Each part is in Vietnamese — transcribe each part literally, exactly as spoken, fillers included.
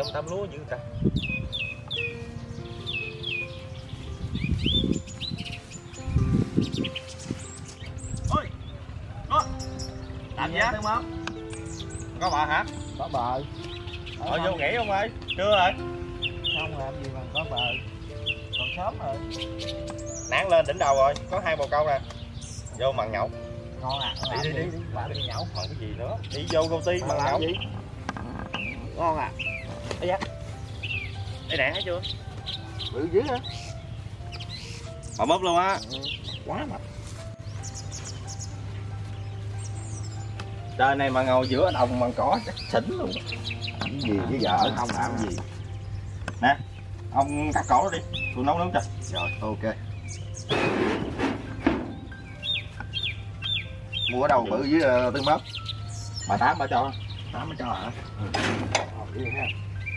tăm lúa dữ ta. Ôi, đó, làm gì á? Có bờ hả? Có bờ. Ở vô nghỉ không ơi? Chưa rồi. Không làm gì mà có bờ. Còn sớm rồi. Nán lên đỉnh đầu rồi, có hai bồ câu nè. Vô mặn nhậu. Ngon à. Đi đi đi, đi. Làm gì nhậu? Còn cái gì nữa? Đi vô công ty mặn nhậu. Gì? Ngon à. Ây da. Đây nè thấy chưa? Bự dữ hả? Bà mớp luôn á. Ừ. Quá mà. Trời này mà ngồi giữa đồng bằng cỏ chắc xỉn luôn. Làm gì với vợ không làm gì. Nè, ông cắt cổ nó đi, tôi nấu nướng cho. Rồi, ok. Mua ở đâu bự với uh, Tư Mớp? Bà Tám bà cho. Tám mới cho hả? Ừ. Rồi, đi ha.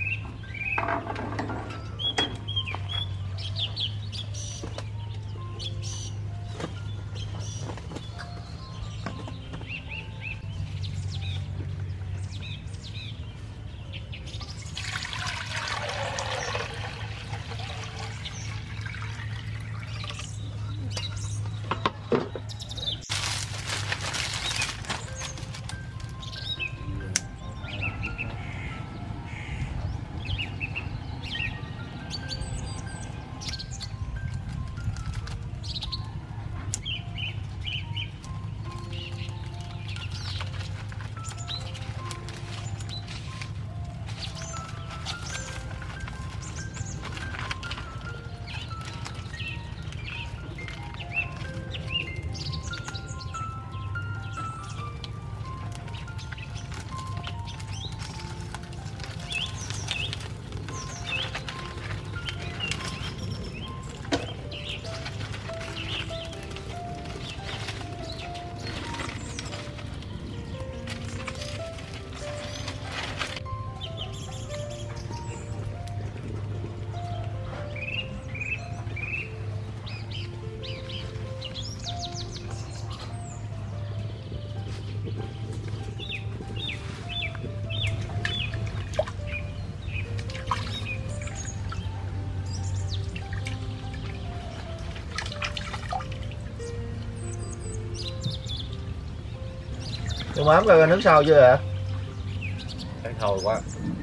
Tôi mắm coi nước sôi chưa ạ? Thấy thôi quá.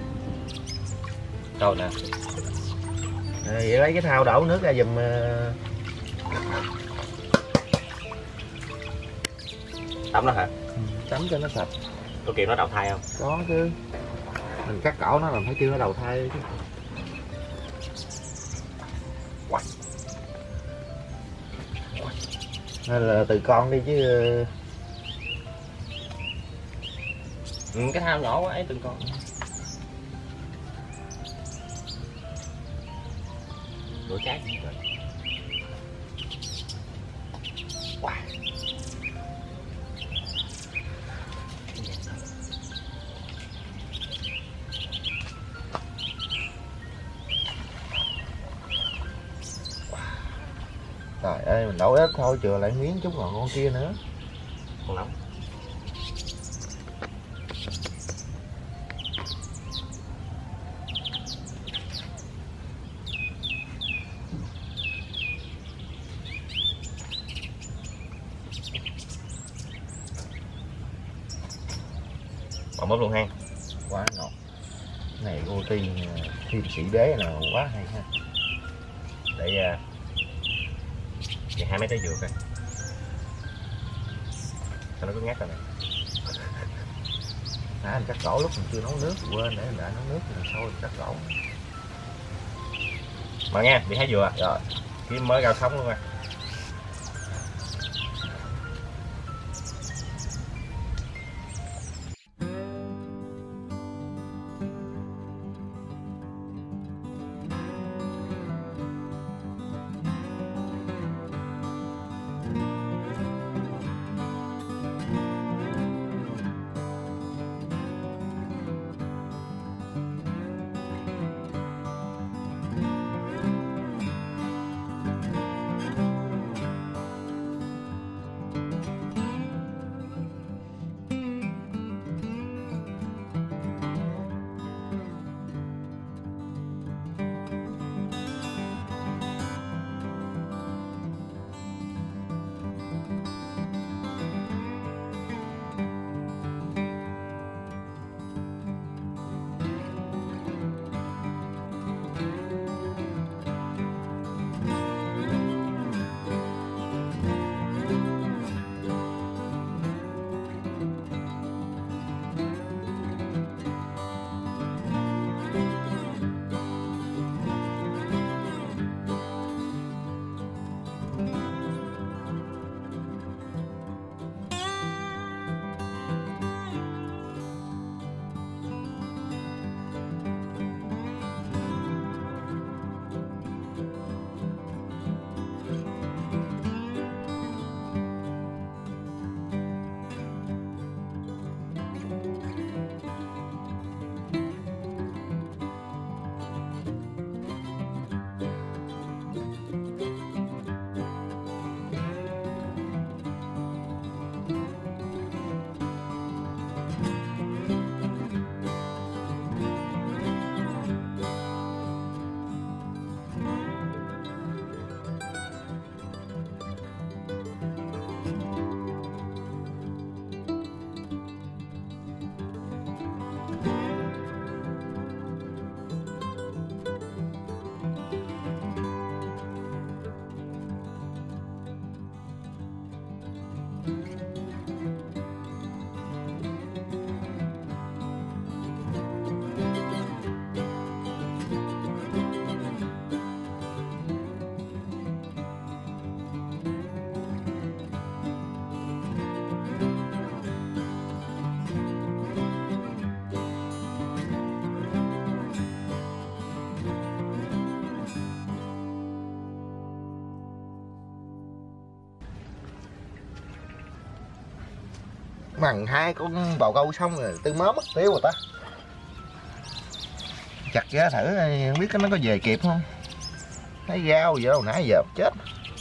Thôi nè. À, vậy lấy cái thau đổ nước ra giùm. Tắm nó hả? Tắm cho nó sạch. Tôi kêu nó đầu thai không? Có chứ. Mình cắt cổ nó làm phải kêu nó đầu thai chứ. Wow. Nên là từ con đi chứ. Ừ, cái thao nhỏ quá ấy từng con. Đũa trái rồi. Wow. Trời ơi, mình nấu ít thôi chừa lại miếng chút còn con kia nữa. Còn nóng. Còn bóp luôn ha. Quá ngọt. Này cô ti thiên sĩ đế nào quá hay ha. Để uh, hai mấy trái dừa coi. Sao nó cứ ngắt rồi nè. À, anh cắt cổ lúc mình chưa nấu nước, quên để anh đã nấu nước rồi sôi cắt cổ. Mà nghe, bị hái dừa rồi. Kiếm mới rau sống luôn nha. Bằng hai con bào câu xong rồi tư mớ mất tiêu rồi ta. Chặt ra thử không biết nó có về kịp không. Thấy gao vậy đâu nãy giờ chết.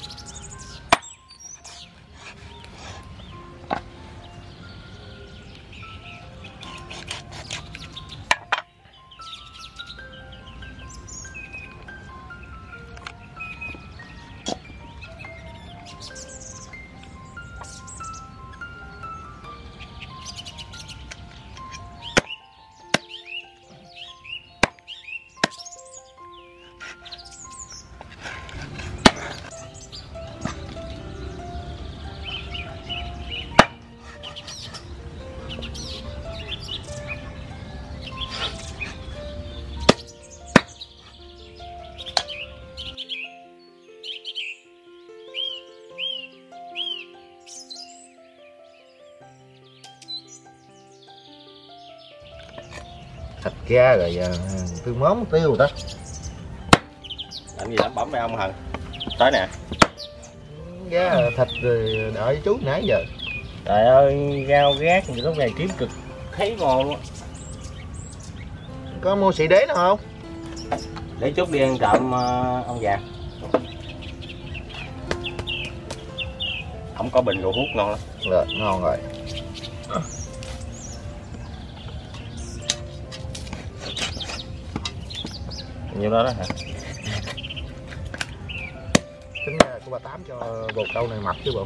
Thịt ra rồi giờ tôi móm tiêu rồi đó. Làm gì lắm bấm mấy ông Hằng. Tới nè. Ra thịt rồi đợi chú nãy giờ. Trời ơi, rau gác thì lúc này kiếm cực thấy ngon luôn. Có mua xị đế nào không? Để chút đi ăn trộm uh, ông già. Không có bình đồ hút ngon lắm. Rồi, ngon rồi. Nhiêu đó đó hả? Tính ra của bà Tám cho bồ câu này mập chứ bộ.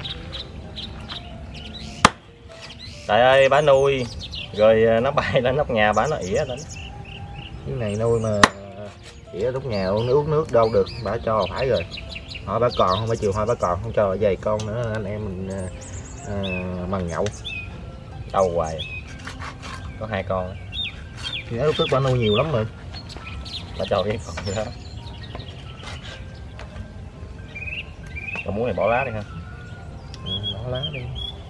Trời ơi, bà nuôi rồi nó bay lên nóc nhà bà nó ỉa lên. Cái này nuôi mà ỉa nóc nhà uống nước, nước đâu được, bà cho phải rồi. Hỏi bà còn không, bà chiều hỏi bà còn không cho dày con nữa anh em mình à, mần nhậu. Đâu hoài. Có hai con. Thì lúc trước bà nuôi nhiều lắm rồi. Bà cho cái con gì đó. Còn muốn này bỏ lá đi ha. Ừ, bỏ lá đi.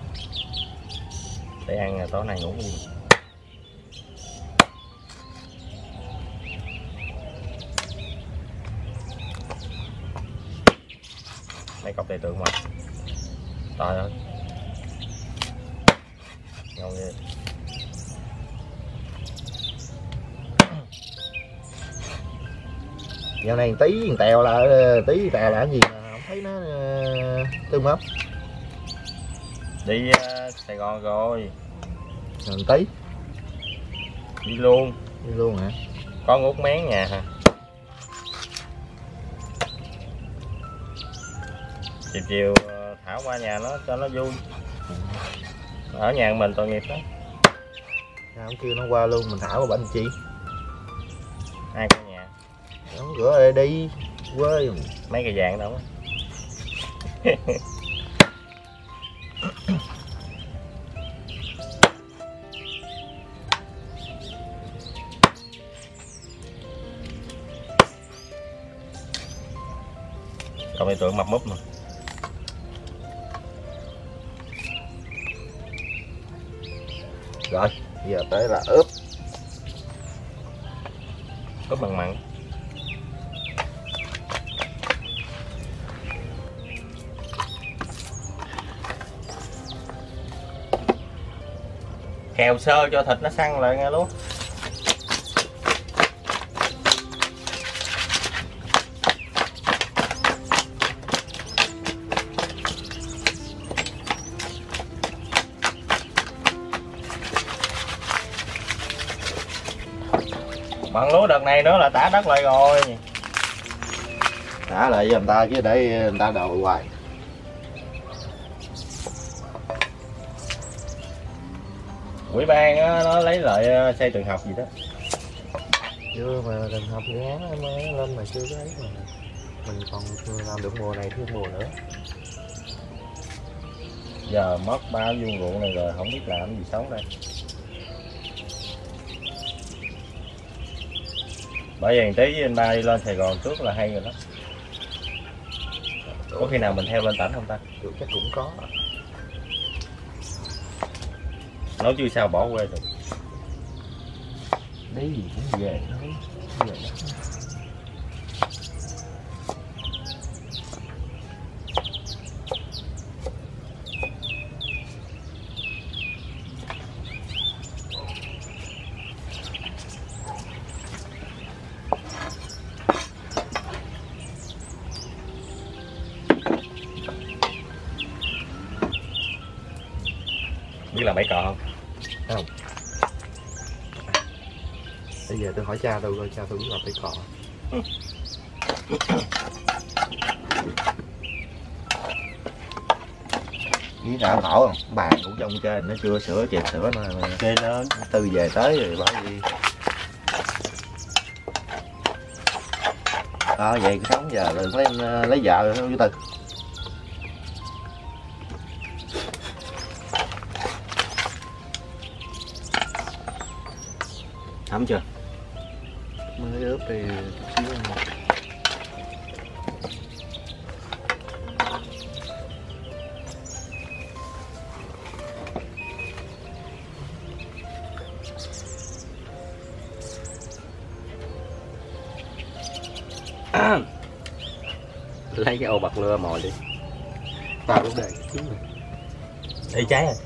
Để ăn tối nay ngủ gì. Mấy cọc đầy tượng mà. Trời ơi. Ngon ghê. Dạo này tí tèo là tí tèo là cái gì mà không thấy nó uh, tương mắm. Đi uh, Sài Gòn rồi. Rồi tí. Đi luôn. Đi luôn hả? Con út mén nhà hả? Chiều chiều uh, Thảo qua nhà nó cho nó vui. Ở nhà mình tội nghiệp đó. Không kêu nó qua luôn, mình thả qua bệnh chi. Ai có nhà? Đóng cửa đây đi quê mấy cái vàng đâu á. Còn mấy tượng mập múp mà. Rồi giờ tới là ướp. Ướp bằng mặn. Kèo sơ cho thịt nó săn lại nghe luôn. Bằng lúa đợt này nữa là tả đất lại rồi. Thả lại cho người ta chứ để người ta đòi hoài. Ủy ban á, nó lấy lại xây trường học gì đó. Chưa mà trường học dự án mới lên mà chưa có ấy mà. Mình còn làm được mùa này thêm mùa nữa. Giờ mất bao vuông ruộng này rồi không biết làm gì sống đây. Bởi vì tí với anh ba đi lên Sài Gòn trước là hay rồi đó. Có khi nào mình theo lên tỉnh không ta? Được, chắc cũng có. Nói chứ sao bỏ quê được. Đấy gì cũng về thôi. Về đó. Biết là bảy cò không? Không. Bây giờ tôi hỏi cha tôi coi, cha tôi biết là phải cò. Nghĩ đã khổ không? Bà cũng trong trên nó chưa sửa chèn sửa mà Kê nó từ về tới rồi bảo gì. Đó vậy cái sống giờ đừng lấy lấy vợ rồi chú Tư. thấm chưa? Mới ướp thì chút xíu nữa. Lấy cái ô bạc lưa mồi đi. Tao cũng để kiếm rồi. Đi cháy rồi.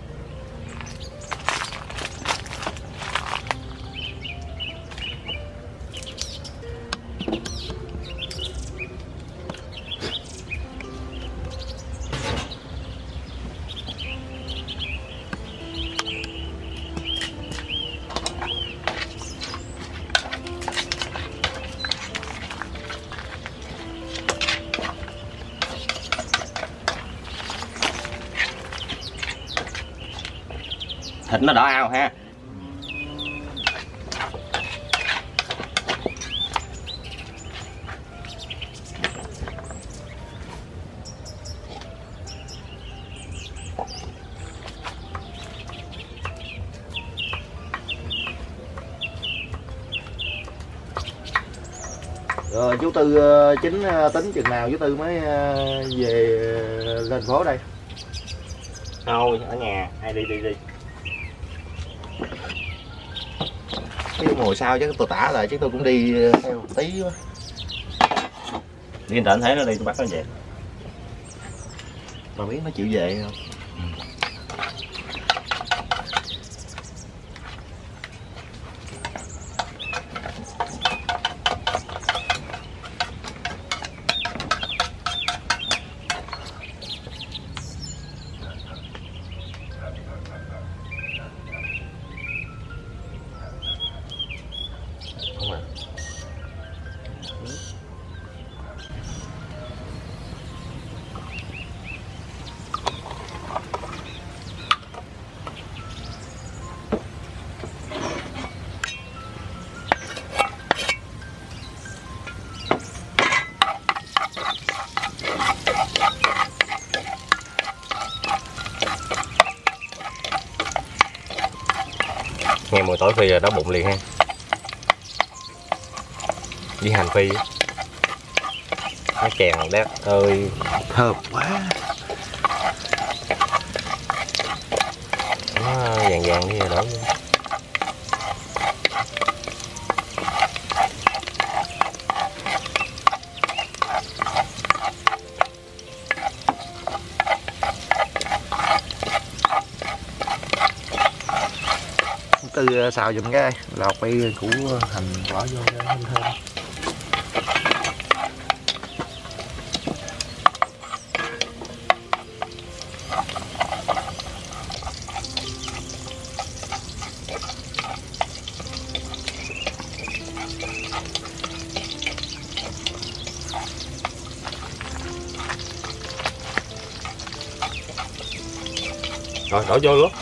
Thịt nó đỏ ao ha. Rồi chú Tư chính tính chừng nào chú Tư mới về lên thành phố đây? Thôi ở nhà, ai đi đi đi. Cái mùa sau chứ tôi tả lại chứ tôi cũng đi theo một tí quá. Đi tỉnh thấy nó đi tôi bắt nó về. Mà biết nó chịu về không? Không à. Nghe mùi tỏi phi rồi đói bụng liền ha. Với hành phi nó chèn đét ơi Thơm quá. nó vàng vàng như vậy đó. Tư xào giùm cái lọc bi củ hành bỏ vô cho thơm thơm. Rồi đổ vô luôn.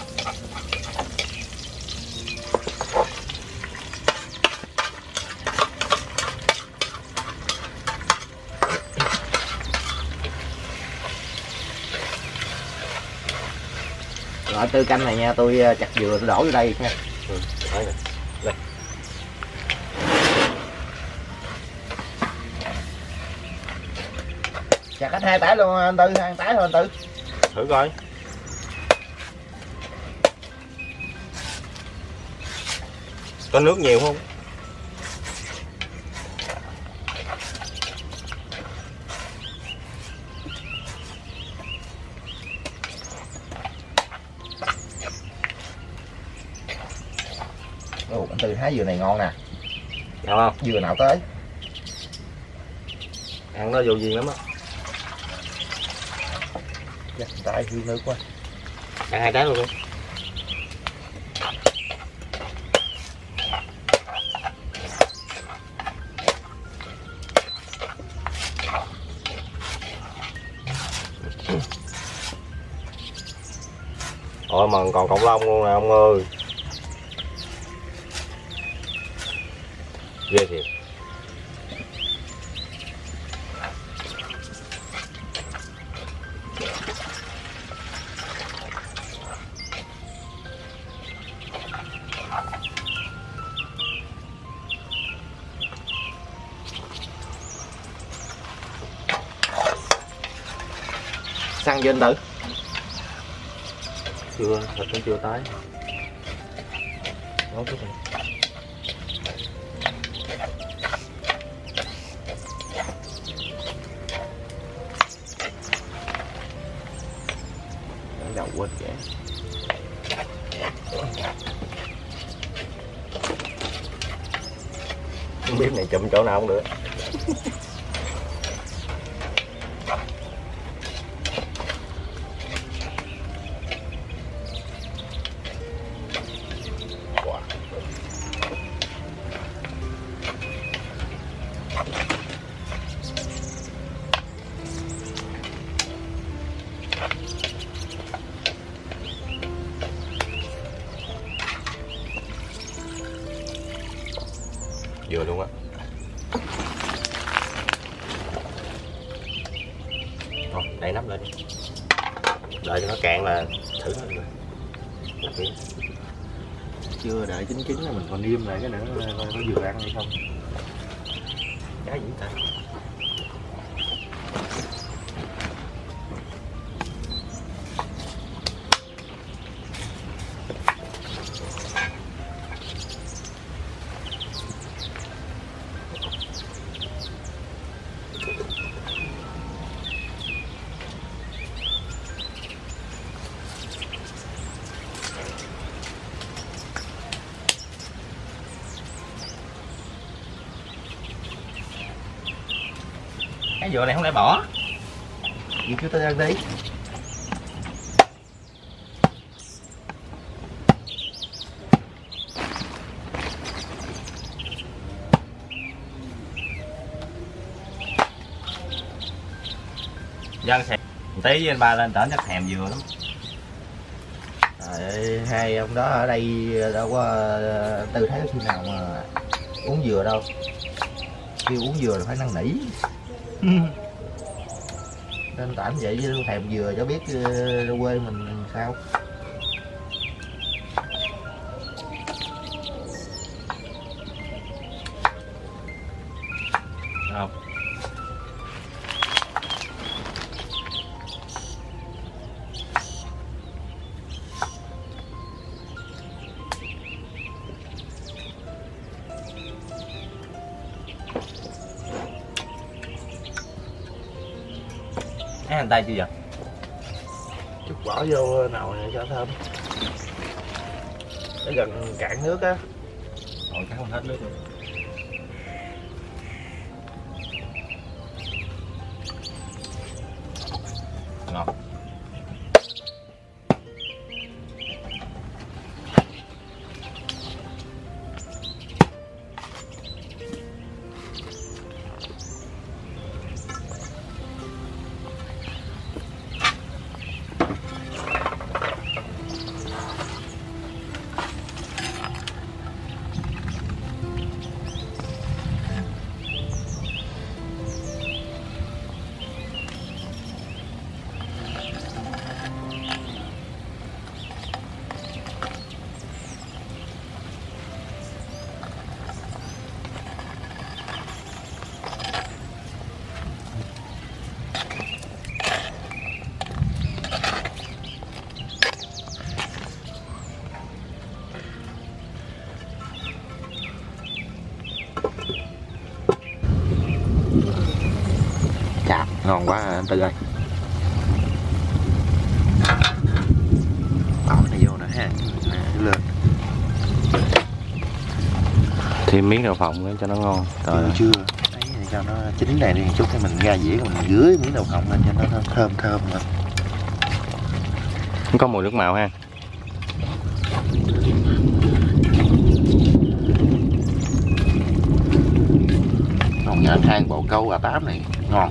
Loại tư canh này nha, tôi chặt dừa tôi đổ vô đây nha. Ừ, đấy này. Đây. Chặt hết hai tải luôn anh Tư, hai tải thôi anh Tư. Thử coi. Có nước nhiều không? Ồ, anh Tư hái dừa này ngon nè. Ngon không? Dừa nào tới. Ăn nó vô gì lắm á. Chắc tải hư nước quá. Ăn hai trái luôn đi. Ôi mà còn cộng long luôn nè ông ơi. Ghê thiệt. Xăng vô anh Tư. Chưa, thịt cũng chưa tới. Nấu chút này. Đậu quên kẻ. Không biết này chụm chỗ nào cũng được. Vừa luôn á. Thôi đậy nắp lên đi. Đợi cho nó cạn là thử nó rồi. Chưa đợi chín chín là mình còn niêm lại cái nữa coi có vừa ăn hay không. Cái gì ta? Cái dừa này không lẽ bỏ. Gì chú ta ăn đi. Dân xẹp tí với anh ba lên trển chắc thèm dừa lắm. Trời, hai ông đó ở đây đâu có Tư thấy khi nào mà uống dừa đâu. Kêu uống dừa là phải năn nỉ. Nên tạm vậy chứ thèm dừa cho biết uh, quê mình sao. Không. Thấy hành tây chưa vậy? Chút bỏ vô nồi này cho thơm. Để gần cạn nước á. Ôi chắc không hết nước rồi. Ngọt. Ngon quá à, anh Tư ơi. Bỏ này vô nữa ha. Nè, lên. Thêm miếng đậu phộng nữa cho nó ngon. Rồi chưa? Đấy, cho nó chín này đi một chút, cái mình ra dĩa mình dưới miếng đậu phộng lên cho nó, nó thơm thơm lên. Không có mùi nước màu ha. Còn nhà than bồ câu A tám này ngon.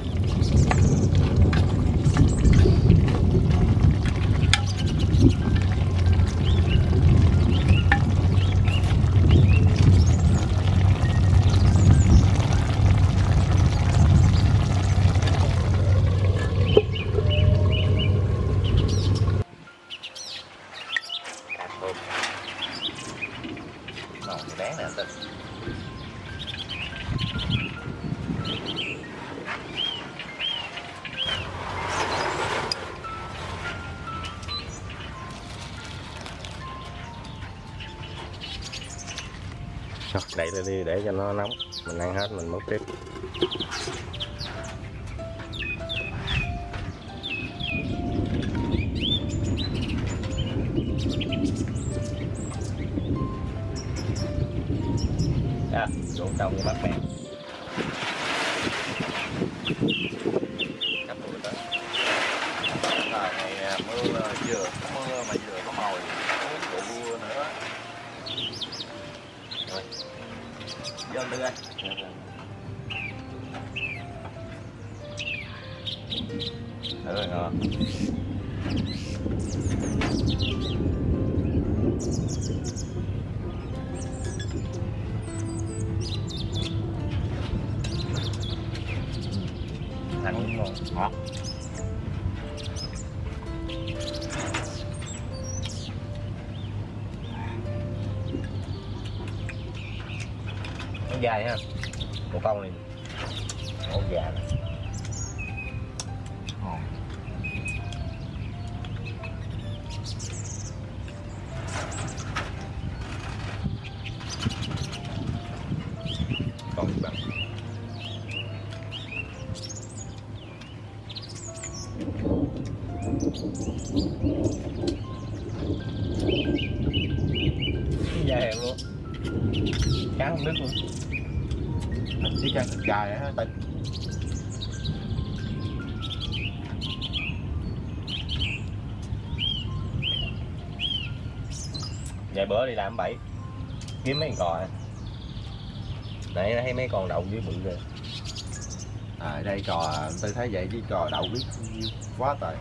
Ngon thì đáng nè anh Tư. Rồi, đậy lên đi để cho nó nóng. Mình ăn hết mình múc tiếp. Đó, rượu trong như bát mẹ. Cắt đuôi tới. Rồi này mưa vừa có mưa mà vừa có mồi, uống rượu nữa. Rồi. Vô anh Tư ơi. Được rồi ngon. Ăn cũng ngon, ngọt. Nó dài ha. Một con này. Ổ già này. Ngon. Còn bằng. Dài hẹp luôn. Cắn không đứt luôn. Chỉ cho thịt gà á Tư. Vài bữa đi làm bẫy kiếm mấy con cò. Nãy thấy mấy con đậu dưới bự rồi. À đây cò Tư thấy vậy chứ cò đậu biết quá trời.